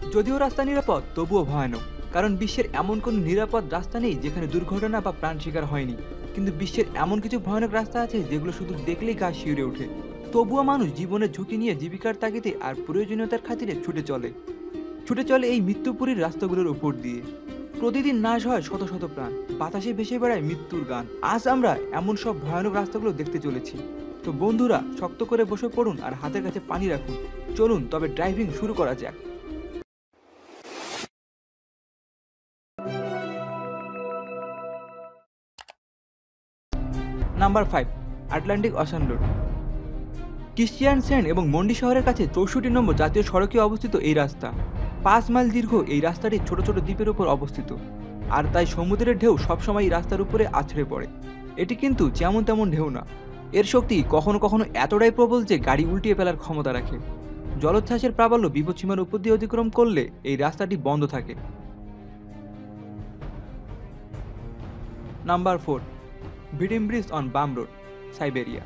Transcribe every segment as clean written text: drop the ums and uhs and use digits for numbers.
যদিও রাস্তা নিরাপদ তবুও ভয়ানক, কারণ বিশ্বের এমন কোনো নিরাপদ রাস্তা নেই যেখানে দুর্ঘটনা বা প্রাণ শিকার হয়নি। কিন্তু বিশ্বের এমন কিছু ভয়ানক রাস্তা আছে যেগুলো শুধু দেখলেই গা শিউরে ওঠে। তবুও মানুষ জীবনের ঝুঁকি নিয়ে জীবিকার তাগিদে আর প্রয়োজনীয়তার খাতিরে ছুটে চলে এই মৃত্যুপুরীর রাস্তাগুলোর উপর দিয়ে। প্রতিদিন নাশ হয় শত শত প্রাণ, বাতাসে ভেসে বেড়ায় মৃত্যুর গান। আজ আমরা এমন সব ভয়ানক রাস্তাগুলো দেখতে চলেছি। তো বন্ধুরা, শক্ত করে বসে পড়ুন আর হাতের কাছে পানি রাখুন। চলুন তবে ড্রাইভিং শুরু করা যাক। Number 5, Atlantic Ocean road. Kristiansund এবং মন্ডি শহরের কাছে 64 নম্বর জাতীয় সড়কে অবস্থিত এই রাস্তা। 5 মাইল দীর্ঘ এই রাস্তাটি ছোট ছোট দ্বীপের উপর অবস্থিত, আর তাই সমুদ্রের ঢেউ সবসময় এই রাস্তার উপরে আছড়ে পড়ে। এটি কিন্তু যেমন তেমন ঢেউ না, এর শক্তি কখনো কখনো এতটাই প্রবল যে গাড়ি উল্টিয়ে ফেলার ক্ষমতা রাখে। জলোচ্ছ্বাসের প্রাবল্য বিপদসীমার উপর দিয়ে অতিক্রম করলে এই রাস্তাটি বন্ধ থাকে। Number 4, Vitim bridge on BAM road, Siberia.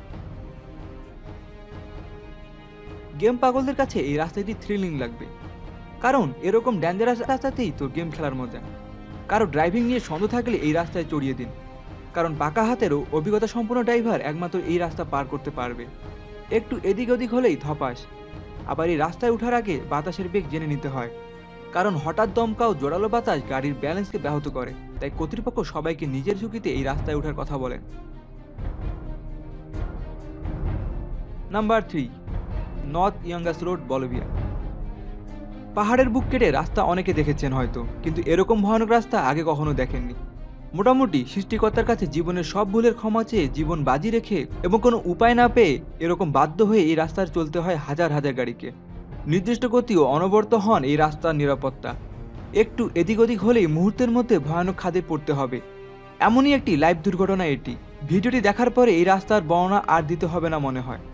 Game পাগলদের কাছে এই রাস্তাটি থ্রিলিং লাগবে, কারণ এরকম ডেঞ্জারাস রাস্তাতেই তোর গেম খেলার মজা। কারো ড্রাইভিং নিয়ে সন্দেহ থাকলে এই রাস্তায় চড়িয়ে দিন, কারণ বাঁকা হাতেরও অভিজ্ঞতা সম্পন্ন ড্রাইভার একমাত্র এই রাস্তা পার করতে পারবে। একটু এদিক ওদিক হলেই ধপাস। আবার এই রাস্তায় ওঠার আগে বাতাসের বেগ জেনে নিতে হয়, কারণ হঠাৎ দমকা ও জোরালো বাতাস গাড়ির ব্যালেন্সকে ব্যাহত করে। তাই কর্তৃপক্ষ সবাইকে নিজের ঝুঁকিতে এই রাস্তায় ওঠার কথা বলেন। Number 3, North Yungas road, Bolivia. পাহাড়ের বুক কেটে রাস্তা অনেকে দেখেছেন হয়তো, কিন্তু এরকম ভয়ানক রাস্তা আগে কখনো দেখেননি। মোটামুটি সৃষ্টিকর্তার কাছে জীবনের সব ভুলের ক্ষমা চেয়ে জীবন বাজি রেখে এবং কোনো উপায় না পেয়ে এরকম বাধ্য হয়ে এই রাস্তায় চলতে হয় হাজার হাজার গাড়িকে। নির্দিষ্ট গতি ও অনবরত হন এই রাস্তার নিরাপত্তা। একটু এদিক ওদিক হলেই মুহূর্তের মধ্যে ভয়ানক খাদে পড়তে হবে। এমনই একটি লাইভ দুর্ঘটনা এটি। ভিডিওটি দেখার পরে এই রাস্তার বর্ণনা আর দিতে হবে না মনে হয়।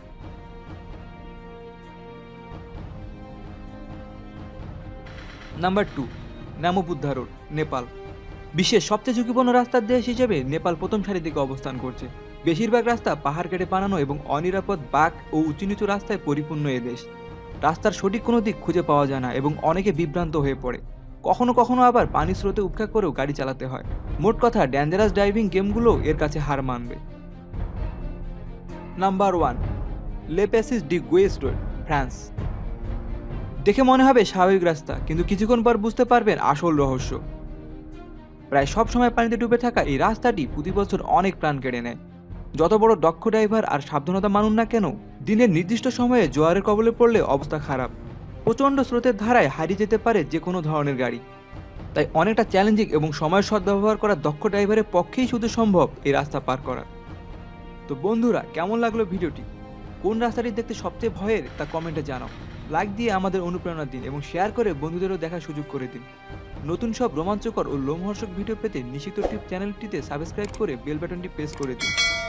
নাম্বার 2, নামপুদ্ধা রোড, নেপাল। বিশ্বের সবচেয়ে ঝুঁকিপূর্ণ রাস্তার দেশ হিসেবে নেপাল প্রথম সারির দিকে অবস্থান করছে। বেশিরভাগ রাস্তা পাহাড় কেটে বানানো এবং অনিরাপদ বাঁক ও উঁচু নিচু রাস্তায় পরিপূর্ণ এ দেশ। রাস্তার সঠিক কোনো দিক খুঁজে পাওয়া যায় না এবং অনেকে বিভ্রান্ত হয়ে পড়ে। কখনো কখনো আবার পানির স্রোতে উপেক্ষা করেও গাড়ি চালাতে হয়। মোট কথা, ডেঞ্জারাস ড্রাইভিং গেমগুলো এর কাছে হার মানবে। Number 1, Le Passage du Gois road, France. দেখে মনে হবে স্বাভাবিক রাস্তা, কিন্তু কিছুক্ষণ পর বুঝতে পারবেন আসল রহস্য। প্রায় সব সময় পানিতে ডুবে থাকা এই রাস্তাটি প্রতি বছর অনেক প্রাণ কেড়ে নেয়। যত বড় দক্ষ ড্রাইভার আর সাবধানতা মানুন না কেন, দিনের নির্দিষ্ট সময়ে জোয়ারের কবলে পড়লে অবস্থা খারাপ। প্রচণ্ড স্রোতের ধারায় হারিয়ে যেতে পারে যে কোনো ধরনের গাড়ি। তাই অনেকটা চ্যালেঞ্জিং এবং সময়ের সদ্ব্যবহার করা দক্ষ ড্রাইভারের পক্ষেই শুধু সম্ভব এই রাস্তা পার করা। তো বন্ধুরা, কেমন লাগলো ভিডিওটি? কোন রাস্তাটি দেখতে সবচেয়ে ভয়ের তা কমেন্টে জানাও। লাইক দিয়ে আমাদের অনুপ্রেরণা দিন এবং শেয়ার করে বন্ধুদেরও দেখার সুযোগ করে দিন। নতুন সব রোমাঞ্চকর ও লোমহর্ষক ভিডিও পেতে নিশিত টিপ চ্যানেলটিতে সাবস্ক্রাইব করে বেল বাটনটি প্রেস করে দিন।